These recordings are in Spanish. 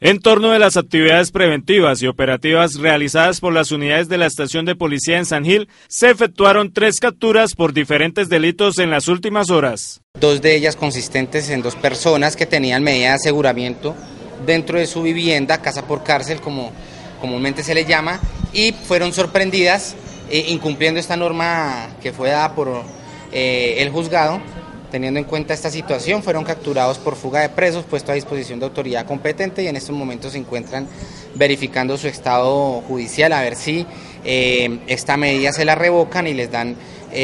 En torno de las actividades preventivas y operativas realizadas por las unidades de la estación de policía en San Gil, se efectuaron 3 capturas por diferentes delitos en las últimas horas. 2 de ellas consistentes en 2 personas que tenían medida de aseguramiento dentro de su vivienda, casa por cárcel como comúnmente se le llama, y fueron sorprendidas incumpliendo esta norma que fue dada por el juzgado. Teniendo en cuenta esta situación, fueron capturados por fuga de presos, puesto a disposición de autoridad competente, y en estos momentos se encuentran verificando su estado judicial a ver si esta medida se la revocan y les dan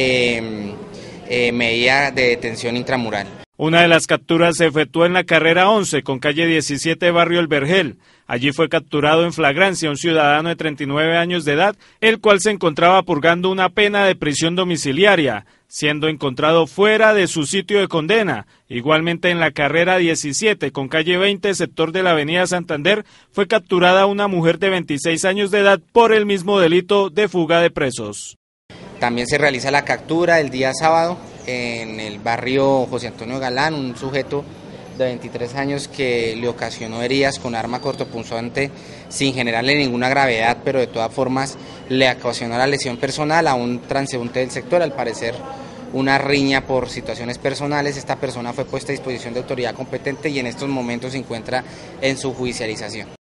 medida de detención intramural. Una de las capturas se efectuó en la carrera 11 con calle 17, barrio El Vergel. Allí fue capturado en flagrancia un ciudadano de 39 años de edad, el cual se encontraba purgando una pena de prisión domiciliaria, siendo encontrado fuera de su sitio de condena. Igualmente en la carrera 17 con calle 20, sector de la avenida Santander, fue capturada una mujer de 26 años de edad por el mismo delito de fuga de presos. También se realiza la captura el día sábado en el barrio José Antonio Galán, un sujeto de 23 años que le ocasionó heridas con arma cortopunzante sin generarle ninguna gravedad, pero de todas formas le ocasionó la lesión personal a un transeúnte del sector, al parecer una riña por situaciones personales. Esta persona fue puesta a disposición de autoridad competente y en estos momentos se encuentra en su judicialización.